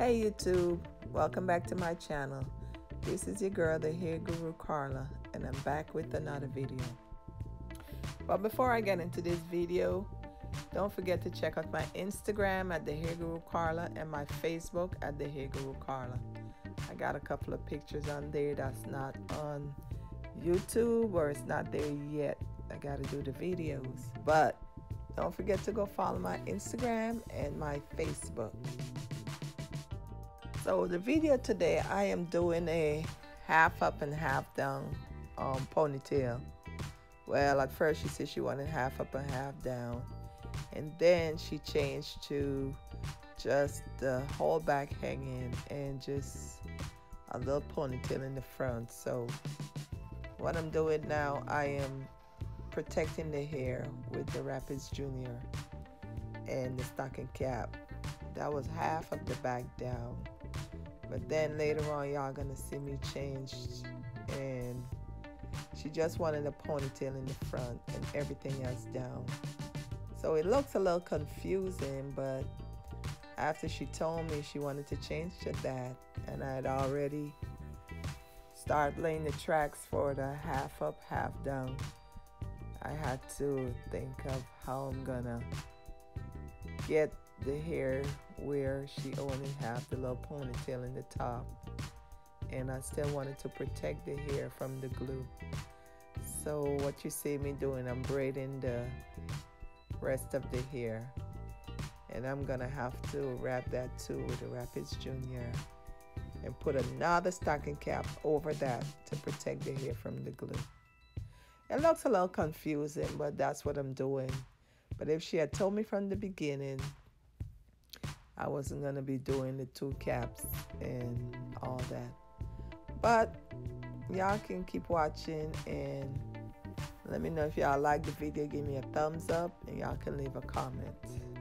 Hey YouTube, welcome back to my channel. This is your girl, the Hair Guru Carla, and I'm back with another video. But before I get into this video, don't forget to check out my Instagram at the Hair Guru Carla and my Facebook at the Hair Guru Carla. I got a couple of pictures on there that's not on YouTube, or it's not there yet. I gotta do the videos, but don't forget to go follow my Instagram and my Facebook. So the video today, I am doing a half up and half down ponytail. Well, at first she said she wanted half up and half down, and then she changed to just the whole back hanging and just a little ponytail in the front. So what I'm doing now, I am protecting the hair with the Rapids Junior and the stocking cap. That was half of the back down. But then later on, y'all gonna see me change, and she just wanted a ponytail in the front and everything else down. So it looks a little confusing, but after she told me she wanted to change to that, and I had already started laying the tracks for the half up, half down, I had to think of how I'm gonna get the hair where she only have the little ponytail in the top, and I still wanted to protect the hair from the glue. So what you see me doing, I'm braiding the rest of the hair, and I'm gonna have to wrap that too with the Rapids Junior and put another stocking cap over that to protect the hair from the glue. It looks a little confusing, but that's what I'm doing. But if she had told me from the beginning I wasn't going to be doing the two caps and all that. But y'all can keep watching and let me know if y'all like the video. Give me a thumbs up, and y'all can leave a comment.